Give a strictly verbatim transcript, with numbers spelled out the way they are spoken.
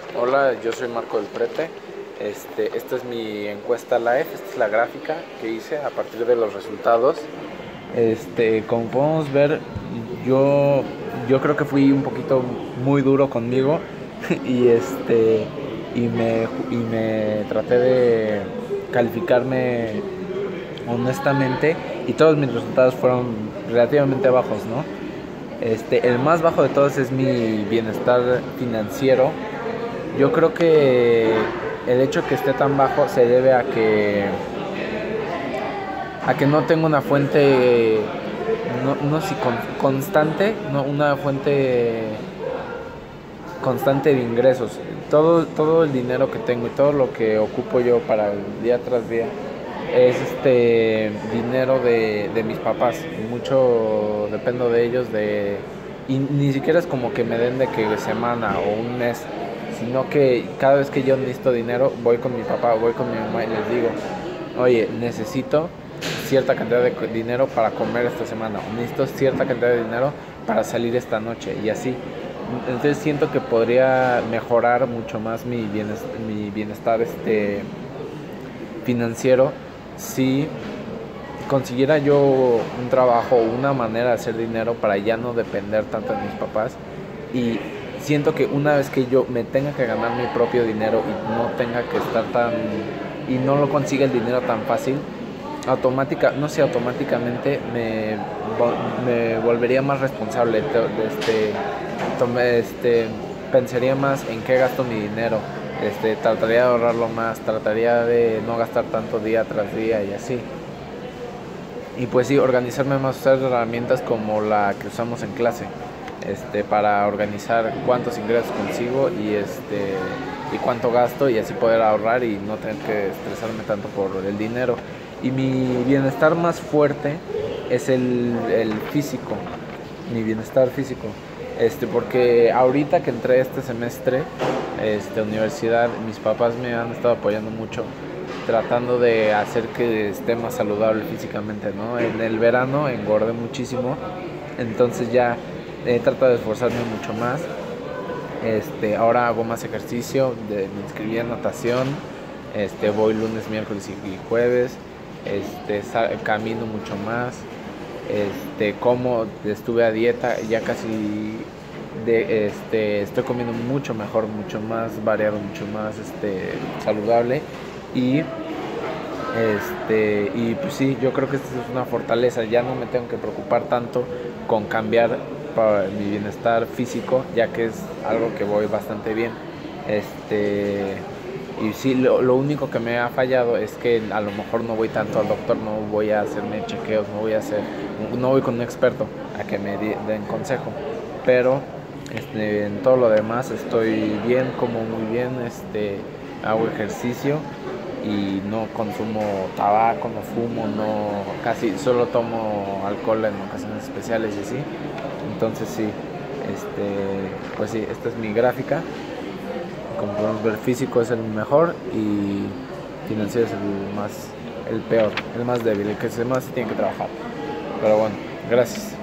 Hola, yo soy Marco del Prete. Este, esta es mi encuesta live, esta es la gráfica que hice a partir de los resultados. Este, como podemos ver, yo, yo creo que fui un poquito muy duro conmigo y este y me y me traté de calificarme honestamente y todos mis resultados fueron relativamente bajos, ¿no? Este, el más bajo de todos es mi bienestar financiero. Yo creo que el hecho que esté tan bajo se debe a que a que no tengo una fuente no, no si con, constante, no una fuente constante de ingresos. Todo todo el dinero que tengo y todo lo que ocupo yo para el día tras día es este dinero de, de mis papás. Mucho dependo de ellos de y ni siquiera es como que me den de que semana o un mes, sino que cada vez que yo necesito dinero, voy con mi papá, voy con mi mamá y les digo, oye, necesito cierta cantidad de dinero para comer esta semana, o necesito cierta cantidad de dinero para salir esta noche, y así. Entonces siento que podría mejorar mucho más mi bienestar, mi bienestar este, financiero si consiguiera yo un trabajo, una manera de hacer dinero para ya no depender tanto de mis papás. Y siento que una vez que yo me tenga que ganar mi propio dinero y no tenga que estar tan y no lo consiga el dinero tan fácil, automática no sé automáticamente me, me volvería más responsable. Este, tomé, este pensaría más en qué gasto mi dinero. Este, trataría de ahorrarlo más, trataría de no gastar tanto día tras día y así. Y pues sí, organizarme más, usar herramientas como la que usamos en clase, este, para organizar cuántos ingresos consigo y este y cuánto gasto, y así poder ahorrar y no tener que estresarme tanto por el dinero. Y mi bienestar más fuerte es el, el físico, mi bienestar físico. Este, porque ahorita que entré este semestre, este, universidad, mis papás me han estado apoyando mucho, tratando de hacer que esté más saludable físicamente, ¿no? En el verano engordé muchísimo, entonces ya he tratado de esforzarme mucho más. Este, ahora hago más ejercicio, de, me inscribí en natación, este, voy lunes, miércoles y, y jueves, este, sal, camino mucho más, este, como estuve a dieta, ya casi de, este, estoy comiendo mucho mejor, mucho más variado, mucho más este, saludable. Y este y pues sí, yo creo que esta es una fortaleza, ya no me tengo que preocupar tanto con cambiar para mi bienestar físico, ya que es algo que voy bastante bien. Este y sí, lo, lo único que me ha fallado es que a lo mejor no voy tanto al doctor, no voy a hacerme chequeos, no voy a hacer no voy con un experto a que me den consejo, pero este, en todo lo demás estoy bien, como muy bien, este hago ejercicio y no consumo tabaco, no fumo, no, casi solo tomo alcohol en ocasiones especiales y así. Entonces sí, este, pues sí, esta es mi gráfica. Como podemos ver, físico es el mejor y financiero es el más, el peor, el más débil, el que más se tiene que trabajar. Pero bueno, gracias.